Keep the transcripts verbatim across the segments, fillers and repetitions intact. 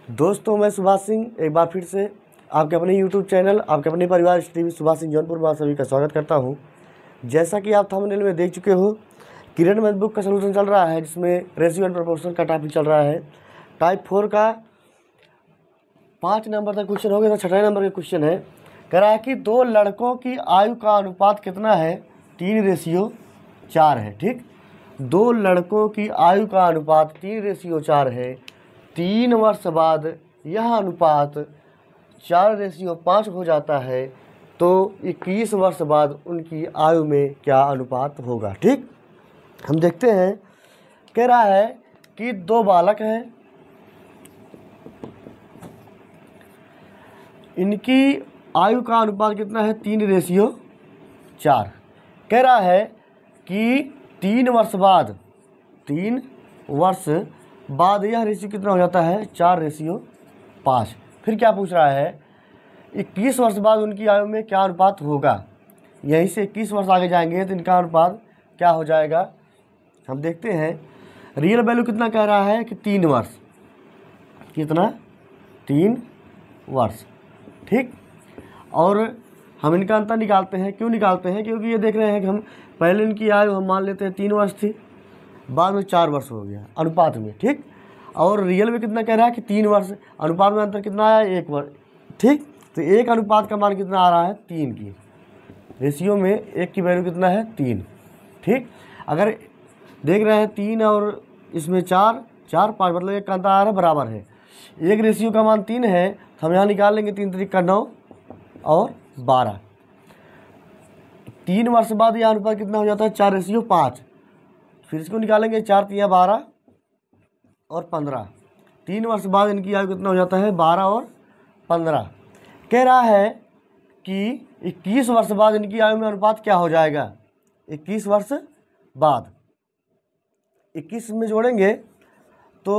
दोस्तों, मैं सुभाष सिंह एक बार फिर से आपके अपने यूट्यूब चैनल आपके अपने परिवार टीवी सुभाष सिंह जौनपुर में आप सभी का स्वागत करता हूं। जैसा कि आप थंबनेल में देख चुके हो, किरण मैथ बुक का सलूशन चल रहा है, जिसमें रेशियो एंड प्रोपोर्शन का टॉपिक चल रहा है। टाइप फोर का पाँच नंबर तक क्वेश्चन हो गया, तो छठे नंबर का क्वेश्चन है। कह रहा है कि दो लड़कों की आयु का अनुपात कितना है? तीन रेशियो चार है। ठीक, दो लड़कों की आयु का अनुपात तीन रेशियो चार है। तीन वर्ष बाद यह अनुपात चार रेशियो पाँच हो जाता है, तो इक्कीस वर्ष बाद उनकी आयु में क्या अनुपात होगा? ठीक, हम देखते हैं। कह रहा है कि दो बालक हैं, इनकी आयु का अनुपात कितना है? तीन रेशियो चार। कह रहा है कि तीन वर्ष बाद तीन वर्ष बाद यह रेशियो कितना हो जाता है? चार रेशियो पाँच। फिर क्या पूछ रहा है? इक्कीस वर्ष बाद उनकी आयु में क्या अनुपात होगा? यहीं से इक्कीस वर्ष आगे जाएंगे तो इनका अनुपात क्या हो जाएगा, हम देखते हैं। रियल वैल्यू कितना कह रहा है कि तीन वर्ष। कितना? तीन वर्ष। ठीक, और हम इनका अंतर निकालते हैं। क्यों निकालते हैं? क्योंकि ये देख रहे हैं कि हम पहले इनकी आयु हम मान लेते हैं तीन वर्ष थी, बाद में चार वर्ष हो गया अनुपात में। ठीक, और रियल में कितना कह रहा है कि तीन वर्ष, अनुपात में अंतर कितना आया? एक वर्ष। ठीक, तो एक अनुपात का मान कितना आ रहा है? तीन की रेशियो में एक की वैल्यू कितना है? तीन। ठीक, अगर देख रहे हैं तीन और इसमें चार, चार पाँच, मतलब एक का अंतर आ रहा है, बराबर है। एक रेशियो का मान तीन है, तो हम यहाँ निकाल लेंगे तीन तरीक का नौ और बारह। तीन वर्ष बाद यह अनुपात कितना हो जाता है? चार रेशियो पाँच। फिर इसको निकालेंगे, चार तिया बारह और पंद्रह। तीन वर्ष बाद इनकी आयु कितना हो जाता है? बारह और पंद्रह। कह रहा है कि इक्कीस वर्ष बाद इनकी आयु में अनुपात क्या हो जाएगा? इक्कीस वर्ष बाद इक्कीस में जोड़ेंगे तो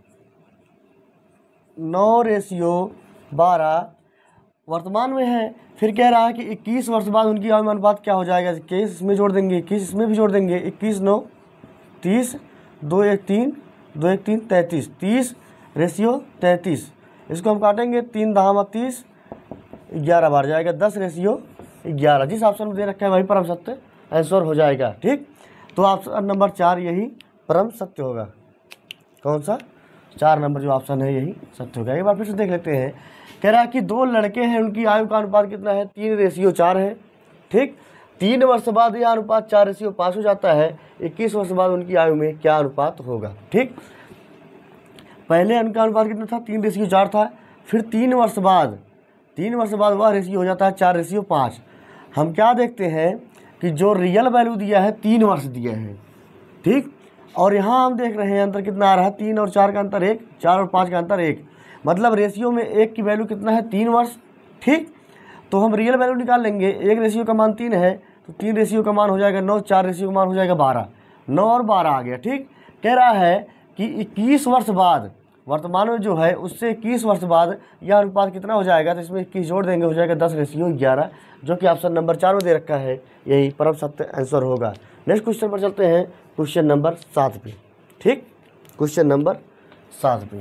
नौ रेशियो बारह वर्तमान में है। फिर कह रहा है कि इक्कीस वर्ष बाद उनकी आयु में अनुपात क्या हो जाएगा? इक्कीस इसमें जोड़ देंगे, इक्कीस इसमें भी जोड़ देंगे। इक्कीस नौ तीस, दो एक तीन, दो एक तीन तैंतीस, तीस रेशियो तैंतीस। इसको हम काटेंगे, तीन दहामा तीस, ग्यारह बार जाएगा, दस रेशियो ग्यारह। जिस ऑप्शन में दे रखा है वही परम सत्य आंसर हो जाएगा। ठीक, तो ऑप्शन नंबर चार यही परम सत्य होगा। कौन सा? चार नंबर जो ऑप्शन है यही सत्य होगा। एक बार फिर से देख लेते हैं। कह रहा है कि दो लड़के हैं, उनकी आयु का अनुपात कितना है? तीन रेशियो चार है। ठीक, तीन वर्ष बाद यह अनुपात चार रेशियो पाँच हो जाता है। इक्कीस वर्ष बाद उनकी आयु में क्या अनुपात होगा? ठीक, पहले उनका अनुपात कितना था? तीन रेशियो चार था। फिर तीन वर्ष बाद तीन वर्ष बाद वह रेशियो हो जाता है चार रेशियो पाँच। हम क्या देखते हैं कि जो रियल वैल्यू दिया है तीन वर्ष दिया है। ठीक, और यहाँ हम देख रहे हैं अंतर कितना आ रहा है? तीन और चार का अंतर एक, चार और पाँच का अंतर एक, मतलब रेशियो में एक की वैल्यू कितना है? तीन वर्ष। ठीक, तो हम रियल वैल्यू निकाल लेंगे। एक रेशियो का मान तीन है, तो तीन रेशियो का मान हो जाएगा नौ, चार रेशियो का मान हो जाएगा बारह। नौ और बारह आ गया। ठीक, कह रहा है कि इक्कीस वर्ष बाद, वर्तमान में जो है उससे इक्कीस वर्ष बाद यह अनुपात कितना हो जाएगा? तो इसमें इक्कीस जोड़ देंगे, हो जाएगा दस रेशियो ग्यारह, जो कि ऑप्शन नंबर चार में दे रखा है। यही परम सत्य आंसर होगा। नेक्स्ट क्वेश्चन पर चलते हैं, क्वेश्चन नंबर सात पे। ठीक, क्वेश्चन नंबर सात पे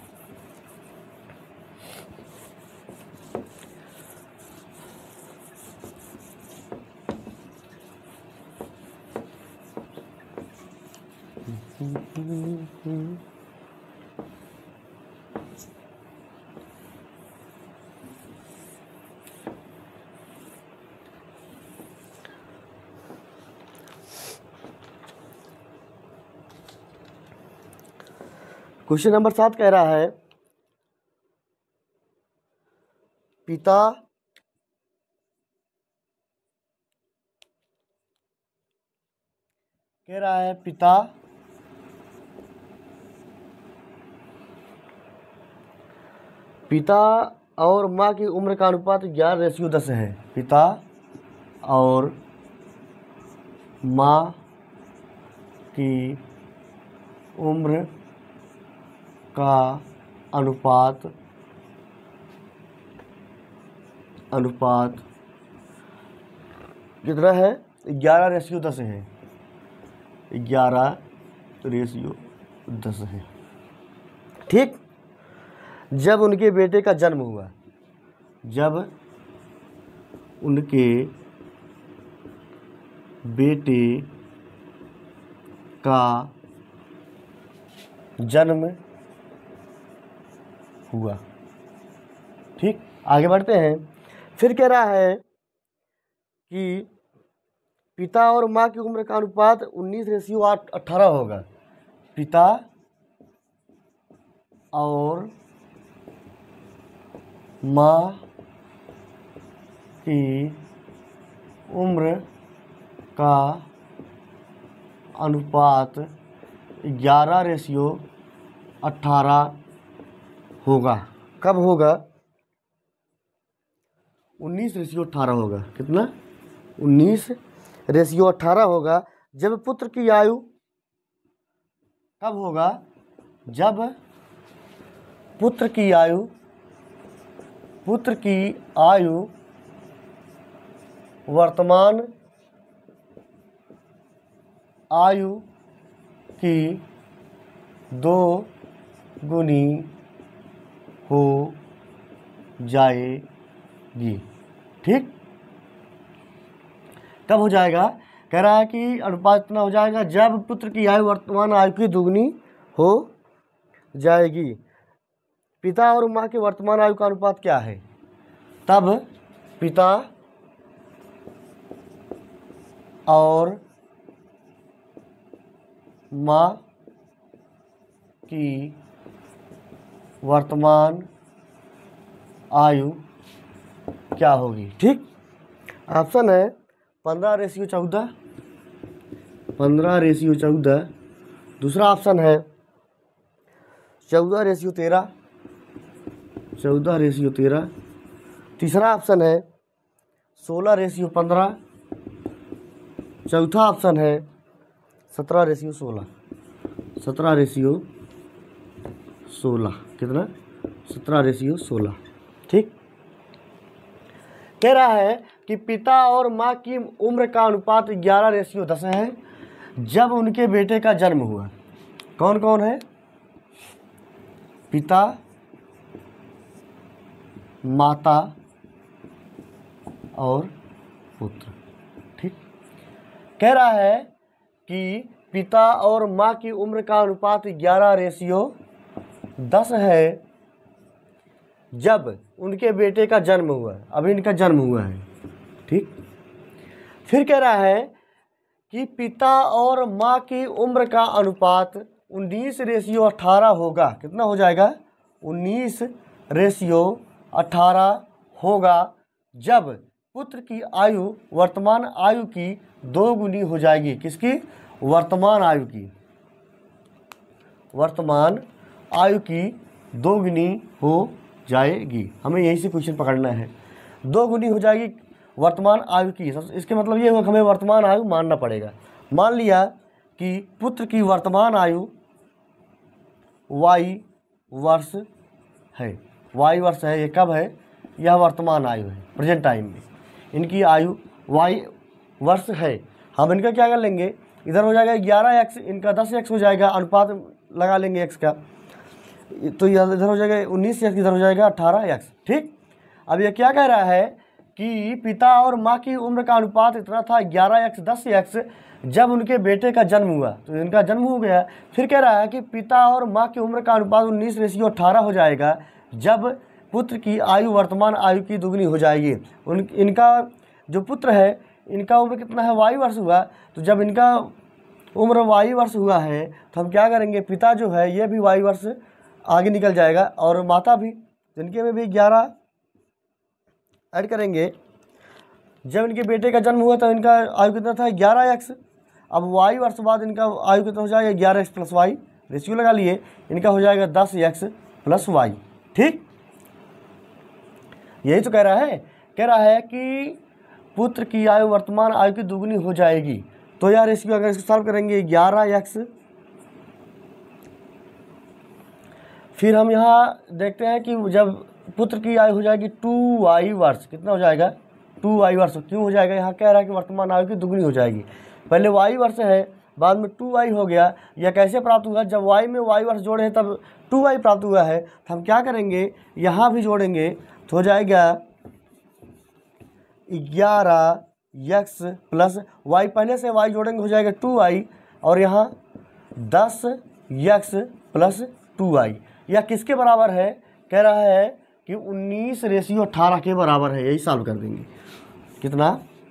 क्वेश्चन नंबर सात कह रहा है, पिता कह रहा है पिता पिता और माँ की उम्र का अनुपात ग्यारह रेशियो दस है। पिता और माँ की उम्र का अनुपात अनुपात कितना है? ग्यारह रेशियो दस है। ग्यारह रेशियो दस है। ठीक, जब उनके बेटे का जन्म हुआ, जब उनके बेटे का जन्म हुआ। ठीक, आगे बढ़ते हैं। फिर कह रहा है कि पिता और माँ की उम्र का अनुपात उन्नीस रेशियो आठ अट्ठारह होगा। पिता और माँ की उम्र का अनुपात ग्यारह रेशियो अट्ठारह होगा। कब होगा? उन्नीस रेशियो अट्ठारह होगा। कितना? उन्नीस रेशियो अट्ठारह होगा। जब पुत्र की आयु, कब होगा? जब पुत्र की आयु पुत्र की आयु वर्तमान आयु की दो गुनी हो जाएगी। ठीक, कब हो जाएगा? कह रहा है कि अनुपात इतना हो जाएगा जब पुत्र की आयु वर्तमान आयु की दुगनी हो जाएगी। पिता और माँ के वर्तमान आयु का अनुपात क्या है? तब पिता और माँ की वर्तमान आयु क्या होगी? ठीक, ऑप्शन है पंद्रह रेशियो चौदह, पंद्रह रेशियो चौदह। दूसरा ऑप्शन है चौदह रेशियो तेरह, चौदह रेशियो तेरह। तीसरा ऑप्शन है सोलह रेशियो पंद्रह। चौथा ऑप्शन है सत्रह रेशियो सोलह, सत्रह रेशियो सोलह। कितना? सत्रह रेशियो सोलह। ठीक, कह रहा है कि पिता और माँ की उम्र का अनुपात ग्यारह रेशियो दस है जब उनके बेटे का जन्म हुआ। कौन कौन है? पिता, माता और पुत्र। ठीक, कह रहा है कि पिता और माँ की उम्र का अनुपात ग्यारह रेशियो दस है जब उनके बेटे का जन्म हुआ। अभी इनका जन्म हुआ है। ठीक, फिर कह रहा है कि पिता और माँ की उम्र का अनुपात उन्नीस रेशियो अट्ठारह होगा। कितना हो जाएगा? उन्नीस रेशियो अट्ठारह होगा जब पुत्र की आयु वर्तमान आयु की दो गुनी हो जाएगी। किसकी? वर्तमान आयु की, वर्तमान आयु की दो गुनी हो जाएगी। हमें यहीं से क्वेश्चन पकड़ना है। दो गुनी हो जाएगी वर्तमान आयु की। इसके मतलब ये हुआ हमें वर्तमान आयु मानना पड़ेगा। मान लिया कि पुत्र की वर्तमान आयु वाई वर्ष है, वाई वर्ष है। ये कब है? यह वर्तमान आयु है, प्रेजेंट टाइम में इनकी आयु वाई वर्ष है। हम इनका क्या कर लेंगे? इधर हो जाएगा ग्यारह एक्स, इनका दस एक्स हो जाएगा। अनुपात लगा लेंगे एक्स का, तो इधर हो जाएगा उन्नीस एक्स, इधर हो जाएगा अट्ठारह एक्स। ठीक, अब ये क्या कह रहा है कि पिता और माँ की उम्र का अनुपात इतना था ग्यारह एक्स दस एक्स जब उनके बेटे का जन्म हुआ। तो इनका जन्म हो गया। फिर कह रहा है कि पिता और माँ की उम्र का अनुपात उन्नीस रेशियो अट्ठारह हो जाएगा जब पुत्र की आयु वर्तमान आयु की दुगनी हो जाएगी। उन इनका जो पुत्र है इनका उम्र कितना है? वाई वर्ष हुआ। तो जब इनका उम्र वाई वर्ष हुआ है तो हम क्या करेंगे? पिता जो है ये भी वाई वर्ष आगे निकल जाएगा और माता भी, इनके में भी ग्यारह ऐड करेंगे। जब इनके बेटे का जन्म हुआ तो इनका आयु कितना था? ग्यारह एक्स। अब वाई वर्ष बाद इनका आयु कितना हो जाएगा? ग्यारह एक्स प्लस वाई, रेशियो लगा लिए। इनका हो जाएगा दस एक्स प्लस वाई। ठीक, यही तो कह रहा है। कह रहा है कि पुत्र की आयु वर्तमान आयु की दुगनी हो जाएगी। तो यार रेशियो अगर इसको सॉल्व करेंगे ग्यारह एक्स, फिर हम यहाँ देखते हैं कि जब पुत्र की आयु हो जाएगी टू वाई वर्ष। कितना हो जाएगा? टू वाई वर्ष। क्यों हो जाएगा? यहाँ कह रहा है कि वर्तमान आयु की दुगनी हो जाएगी। पहले वाई वर्ष है, बाद में टू वाई हो गया। यह कैसे प्राप्त हुआ? जब वाई में वाई वर्ष जोड़े हैं तब टू वाई प्राप्त हुआ है। तो हम क्या करेंगे, यहाँ भी जोड़ेंगे तो हो जाएगा ग्यारह एक्स प्लस वाई, पहले से वाई जोड़ेंगे हो जाएगा टू वाई, और यहाँ दस एक्स प्लस टू वाई। यह किसके बराबर है? कह रहा है कि उन्नीस रेशियो अठारह के बराबर है। यही सॉल्व कर देंगे। कितना?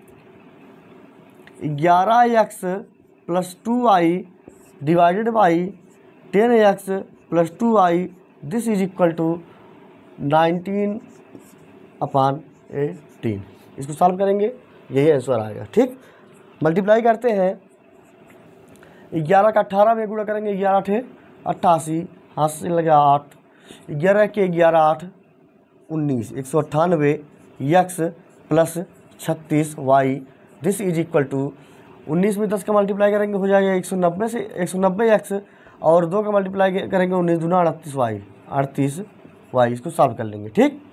ग्यारह X plus two Y divided by ten X plus two Y, this is equal to nineteen upon eighteen. इसको सॉल्व करेंगे, यही आंसर आएगा। ठीक, मल्टीप्लाई करते हैं, ग्यारह का अट्ठारह में गुणा करेंगे, ग्यारह अठे अट्ठासी, हाथ से लगा आठ, ग्यारह के ग्यारह आठ उन्नीस, एक सौ अट्ठानवे एक्स प्लस छत्तीस Y, this is equal to उन्नीस में दस का मल्टीप्लाई करेंगे हो जाएगा एक सौ नब्बे से एक सौ नब्बे एक्स, और दो का मल्टीप्लाई करेंगे उन्नीस दूना अड़तीस वाई, अड़तीस वाई। इसको सॉल्व कर लेंगे। ठीक,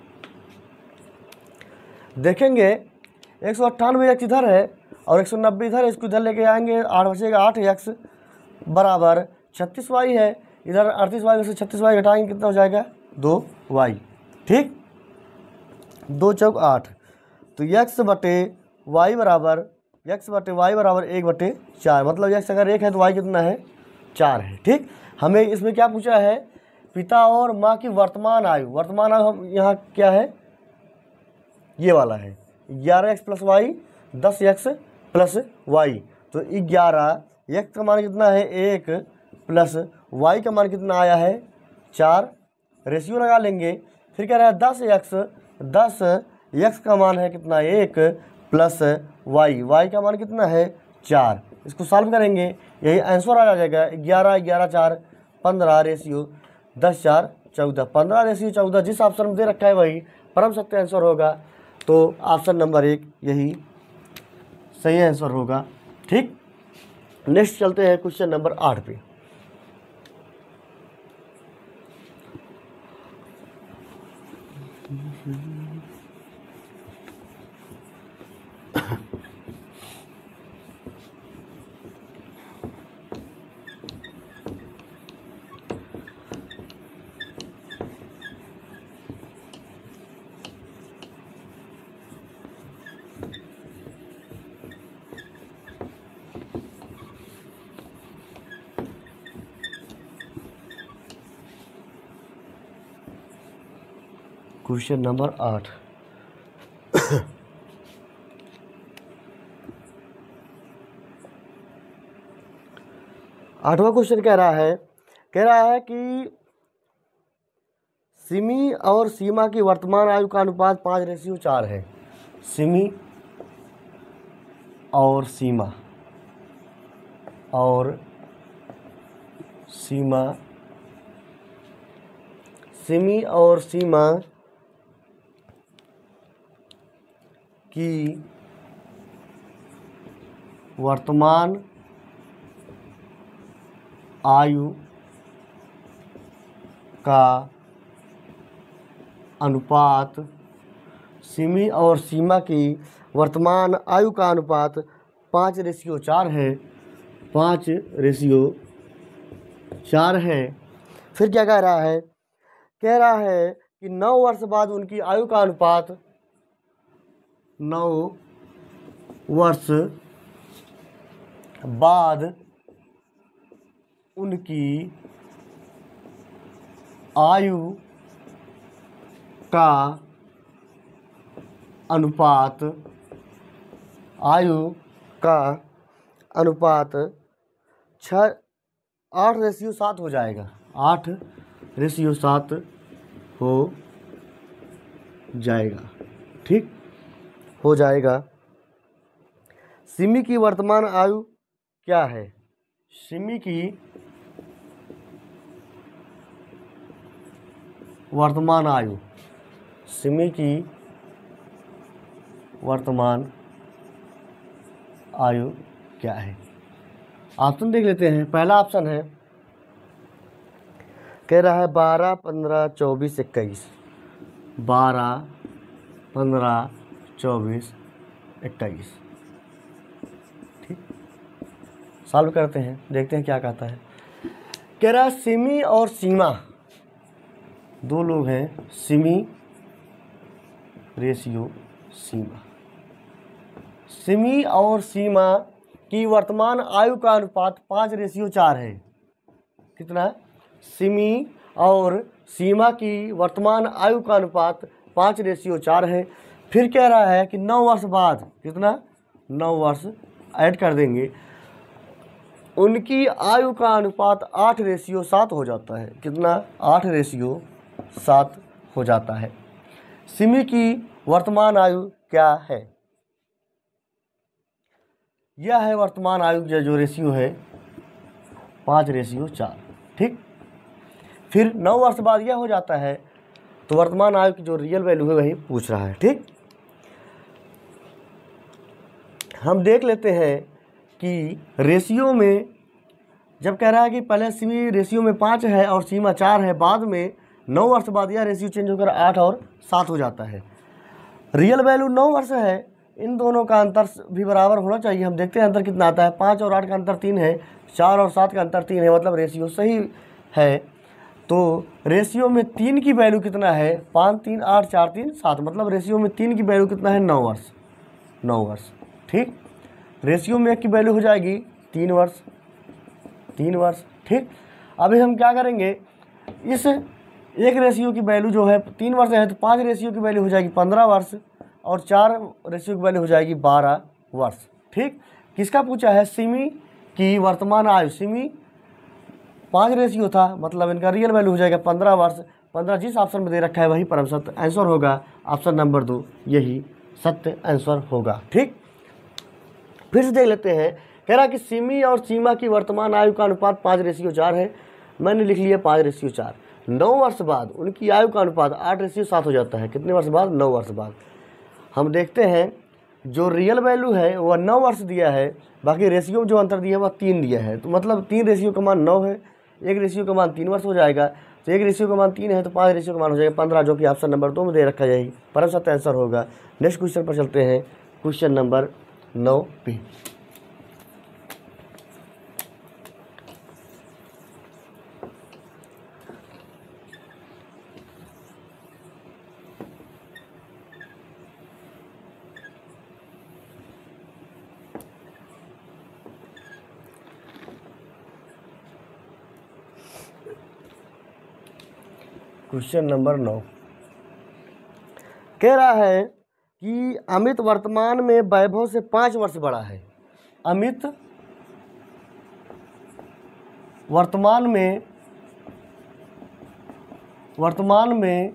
देखेंगे एक सौ अट्ठानवे एक्स इधर है और एक सौ नब्बे इधर है, इसको इधर लेके आएंगे, आठ बचेगा, आठ एक्स बराबर छत्तीस वाई है, इधर अड़तीस वाई में से छत्तीस वाई घटाएंगे कितना हो जाएगा? दो वाई। ठीक, दो चौक आठ, तो एक्स बटे वाई बराबर एक्स बटे वाई बराबर एक बटे चार, मतलब एक्स अगर एक है तो वाई कितना है? चार है। ठीक, हमें इसमें क्या पूछा है? पिता और माँ की वर्तमान आयु। वर्तमान आयु हम यहाँ क्या है? ये वाला है ग्यारह एक्स प्लस वाई, दस एक्स प्लस वाई। तो ग्यारह एक्स का मान कितना है? एक, प्लस वाई का मान कितना आया है? चार। रेशियो लगा लेंगे, फिर क्या रहा है? दस एक्स, दस एक्स का मान है कितना? एक, प्लस वाई, वाई का मान कितना है? चार। इसको सॉल्व करेंगे, यही आंसर आ जाएगा ग्यारह, ग्यारह चार पंद्रह, रेशियो दस चार चौदह, पंद्रह रेशियो चौदह। जिस ऑप्शन में दे रखा है वही परम सत्य आंसर होगा। तो ऑप्शन नंबर एक यही सही आंसर होगा। ठीक, नेक्स्ट चलते हैं क्वेश्चन नंबर आठ पे। क्वेश्चन नंबर आठ। आठवां क्वेश्चन कह रहा है कह रहा है कि सिमी और सीमा की वर्तमान आयु का अनुपात पाँच रेशियो चार है। सिमी और सीमा और सीमा सिमी और सीमा की वर्तमान आयु का अनुपात सिमी और सीमा की वर्तमान आयु का अनुपात पाँच रेशियो चार है। पाँच रेशियो चार है। फिर क्या कह रहा है? कह रहा है कि नौ वर्ष बाद उनकी आयु का अनुपात नौ वर्ष बाद उनकी आयु का अनुपात आयु का अनुपात छः आठ रेशियो सात हो जाएगा। आठ रेशियो सात हो जाएगा। ठीक, हो जाएगा। सिमी की वर्तमान आयु क्या है? सिमी की वर्तमान आयु सिमी की वर्तमान आयु क्या है? ऑप्शन देख लेते हैं। पहला ऑप्शन है, कह रहा है बारह, पंद्रह, चौबीस, इक्कीस। बारह, पंद्रह, चौबीस, इक्कीस। ठीक, सॉल्व करते हैं, देखते हैं क्या कहता है। कह रहा है सिमी और सीमा, दो लोग हैं, सिमी रेशियो सीमा। सिमी और सीमा की वर्तमान आयु का अनुपात पाँच रेशियो चार है। कितना? सिमी और सीमा की वर्तमान आयु का अनुपात पाँच रेशियो चार है। फिर कह रहा है कि नौ वर्ष बाद, कितना? नौ वर्ष ऐड कर देंगे, उनकी आयु का अनुपात आठ रेशियो सात हो जाता है। कितना? आठ रेशियो सात हो जाता है। सिमी की वर्तमान आयु क्या है? यह है वर्तमान आयु जो जो रेशियो है पाँच रेशियो चार। ठीक, फिर नौ वर्ष बाद यह हो जाता है, तो वर्तमान आयु की जो रियल वैल्यू है वही पूछ रहा है। ठीक, हम देख लेते हैं कि रेशियो में जब कह रहा है कि पहले सिमी रेशियो में पाँच है और सीमा चार है, बाद में नौ वर्ष बाद यह रेशियो चेंज होकर आठ और सात हो जाता है। रियल वैल्यू नौ वर्ष है, इन दोनों का अंतर भी बराबर होना चाहिए। हम देखते हैं अंतर कितना आता है। पाँच और आठ का अंतर तीन है, चार और सात का अंतर तीन है, मतलब रेशियो सही है। तो रेशियो में तीन की वैल्यू कितना है? पाँच तीन आठ चार तीन सात, मतलब रेशियो में तीन की वैल्यू कितना है? नौ वर्ष। नौ वर्ष। ठीक, रेशियो में एक की वैल्यू हो जाएगी तीन वर्ष। तीन वर्ष। ठीक, अभी हम क्या करेंगे, इस एक रेशियो की वैल्यू जो है तीन वर्ष है, तो पाँच रेशियो की वैल्यू हो जाएगी पंद्रह वर्ष और चार रेशियो की वैल्यू हो जाएगी बारह वर्ष। ठीक, किसका पूछा है? सिमी की वर्तमान आयु। सिमी पाँच रेशियो था, मतलब इनका रियल वैल्यू हो जाएगा पंद्रह वर्ष। पंद्रह जिस ऑप्शन में दे रखा है वही परम सत्य आंसर होगा। ऑप्शन नंबर दो यही सत्य आंसर होगा। ठीक, फिर से देख लेते हैं। कह रहा कि सिमी और सीमा की वर्तमान आयु का अनुपात पाँच रेशियो चार है। मैंने लिख लिया पाँच रेशियो चार। नौ वर्ष बाद उनकी आयु का अनुपात आठ रेशियो सात हो जाता है। कितने वर्ष बाद? नौ वर्ष बाद। हम देखते हैं जो रियल वैल्यू है वह नौ वर्ष दिया है, बाकी रेशियो जो अंतर दिया है वह तीन दिया है। तो मतलब तीन रेशियो का मान नौ है, एक रेशियो का मान तीन वर्ष हो जाएगा। तो एक रेशियो का मान तीन है तो पाँच रेशियो का मान हो जाएगा पंद्रह, जो कि ऑप्शन नंबर दो में दे रखा जाएगी। परम सत्य आंसर होगा। नेक्स्ट क्वेश्चन पर चलते हैं, क्वेश्चन नंबर नौ पे। क्वेश्चन नंबर नौ कह रहा है कि अमित वर्तमान में वैभव से पाँच वर्ष बड़ा है। अमित वर्तमान में वर्तमान में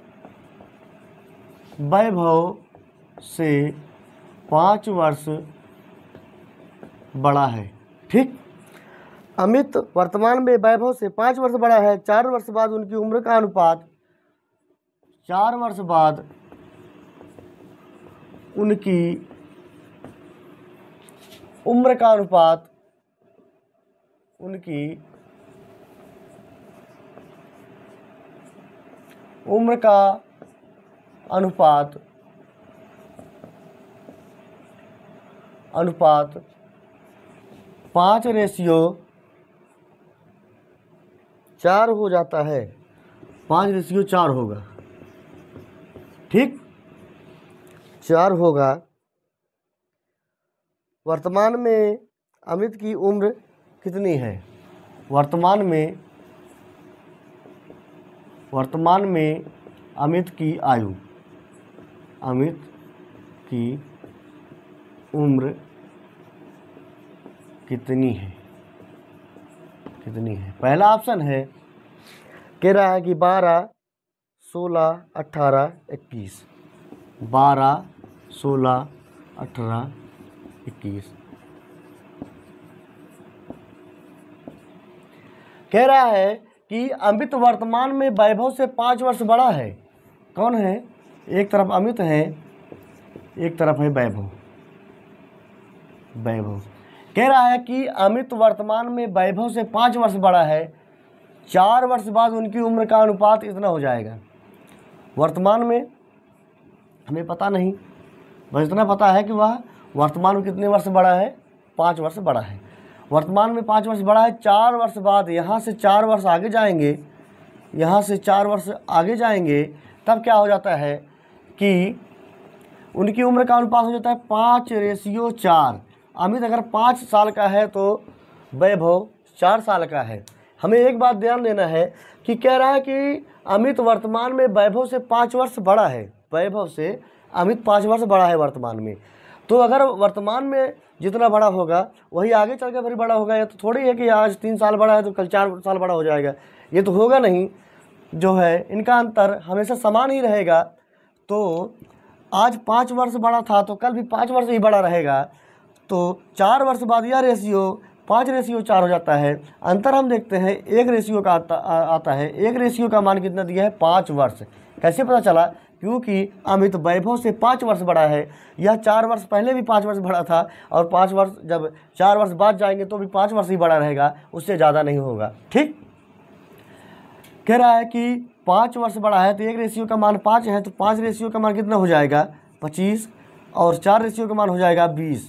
वैभव से पाँच वर्ष बड़ा है। ठीक, अमित वर्तमान में वैभव से पाँच वर्ष बड़ा है। चार वर्ष बाद उनकी उम्र का अनुपात चार वर्ष बाद उनकी उम्र का अनुपात उनकी उम्र का अनुपात अनुपात पाँच रेशियो चार हो जाता है। पाँच रेशियो चार होगा। ठीक, चार होगा। वर्तमान में अमित की उम्र कितनी है? वर्तमान में वर्तमान में अमित की आयु अमित की उम्र कितनी है? कितनी है? पहला ऑप्शन है, कह रहा है कि बारह सोलह अट्ठारह इक्कीस। बारह सोलह अठारह इक्कीस। कह रहा है कि अमित वर्तमान में वैभव से पाँच वर्ष बड़ा है। कौन है? एक तरफ अमित है, एक तरफ है वैभव। वैभव कह रहा है कि अमित वर्तमान में वैभव से पाँच वर्ष बड़ा है। चार वर्ष बाद उनकी उम्र का अनुपात इतना हो जाएगा। वर्तमान में हमें पता नहीं, बस इतना पता है कि वह वर्तमान में कितने वर्ष बड़ा है? पाँच वर्ष बड़ा है। वर्तमान में पाँच वर्ष बड़ा है, चार वर्ष बाद यहाँ से चार वर्ष आगे जाएंगे, यहाँ से चार वर्ष आगे जाएंगे, तब क्या हो जाता है कि उनकी उम्र का अनुपात हो जाता है पाँच रेशियो चार। अमित अगर पाँच साल का है तो वैभव चार साल का है। हमें एक बात ध्यान देना है कि कह रहा है कि अमित वर्तमान में वैभव से पाँच वर्ष बड़ा है, वैभव से अमित पाँच वर्ष बड़ा है वर्तमान में। तो अगर वर्तमान में जितना बड़ा होगा वही आगे चल कर फिर बड़ा होगा। या तो थोड़ी है कि आज तीन साल बड़ा है तो कल चार साल बड़ा हो जाएगा, ये तो होगा नहीं। जो है इनका अंतर हमेशा समान ही रहेगा। तो आज पाँच वर्ष बड़ा था तो कल भी पाँच वर्ष ही बड़ा रहेगा। तो चार वर्ष बाद यह रेशियो पाँच रेशियो चार हो जाता है। अंतर हम देखते हैं एक रेशियो का आता, आ, आता है। एक रेशियो का मान कितना दिया है? पाँच वर्ष। कैसे पता चला? क्योंकि अमित वैभव से पाँच वर्ष बड़ा है। यह चार वर्ष पहले भी पाँच वर्ष बड़ा था और पाँच वर्ष जब चार वर्ष बाद जाएंगे तो भी पाँच वर्ष ही बड़ा रहेगा, उससे ज़्यादा नहीं होगा। ठीक, कह रहा है कि पाँच वर्ष बड़ा है तो एक रेशियो का मान पाँच है, तो पाँच रेशियो का मान कितना हो जाएगा? पच्चीस, और चार रेशियो का मान हो जाएगा बीस।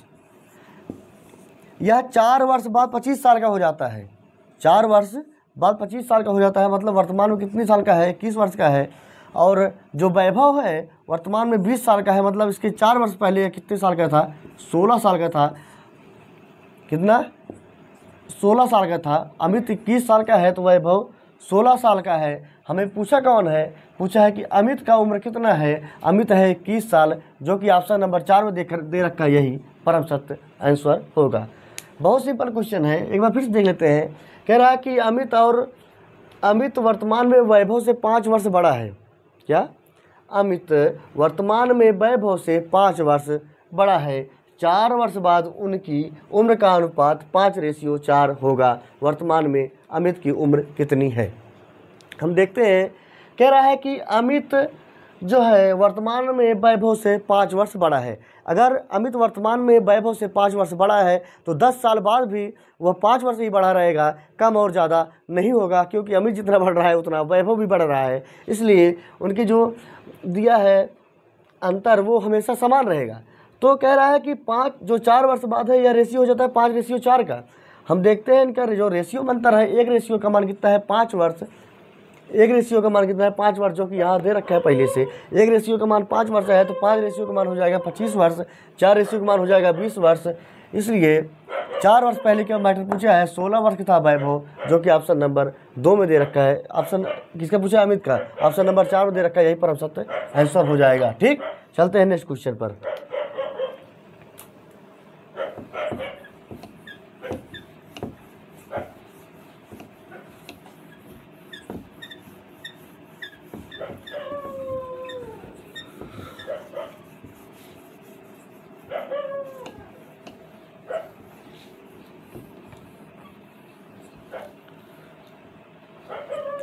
यह चार वर्ष बाद पच्चीस साल का हो जाता है। चार वर्ष बाद पच्चीस साल का हो जाता है, मतलब वर्तमान में कितने साल का है? इक्कीस वर्ष का है। और जो वैभव है वर्तमान में बीस साल का है, मतलब इसके चार वर्ष पहले कितने साल का था? सोलह साल का था। कितना? सोलह साल का था। अमित इक्कीस साल का है तो वैभव सोलह साल का है। हमें पूछा कौन है? पूछा है कि अमित का उम्र कितना है? अमित है इक्कीस साल, जो कि ऑप्शन नंबर चार में देख दे रखा है, यही परम सत्य आंसर होगा। बहुत सिंपल क्वेश्चन है, एक बार फिर से देख लेते हैं। कह रहा है कि अमित और अमित वर्तमान में वैभव से पाँच वर्ष बड़ा है। क्या? अमित वर्तमान में वैभव से पाँच वर्ष बड़ा है। चार वर्ष बाद उनकी उम्र का अनुपात पाँच रेशियो चार होगा। वर्तमान में अमित की उम्र कितनी है? हम देखते हैं। कह रहा है कि अमित जो है वर्तमान में वैभव से पाँच वर्ष बड़ा है। अगर अमित वर्तमान में वैभव से पाँच वर्ष बड़ा है तो दस साल बाद भी वह पाँच वर्ष ही बढ़ा रहेगा, कम और ज़्यादा नहीं होगा, क्योंकि अमित जितना बढ़ रहा है उतना वैभव भी बढ़ रहा है। इसलिए उनकी जो दिया है अंतर वो हमेशा समान रहेगा। तो कह रहा है कि पाँच जो चार वर्ष बाद है यह रेशियो हो जाता है पाँच रेशियो चार का। हम देखते हैं इनका जो रेशियो अंतर है, एक रेशियो का मान कितना है? पाँच वर्ष। एक रेशियो का मान कितना है? पाँच वर्ष, जो कि यहाँ दे रखा है पहले से। एक रेशियो का मान पाँच वर्ष है तो पाँच रेशियो का मान हो जाएगा पच्चीस वर्ष। चार रेशियो का मान हो जाएगा बीस वर्ष। इसलिए चार वर्ष पहले क्या मैटर पूछा है? सोलह वर्ष का था वैभव, जो कि ऑप्शन नंबर दो में दे रखा है। ऑप्शन किसका पूछा है? अमित का। ऑप्शन नंबर चार में दे रखा है, यही पर हम सत्य आंसर हो जाएगा। ठीक, चलते हैं नेक्स्ट क्वेश्चन पर।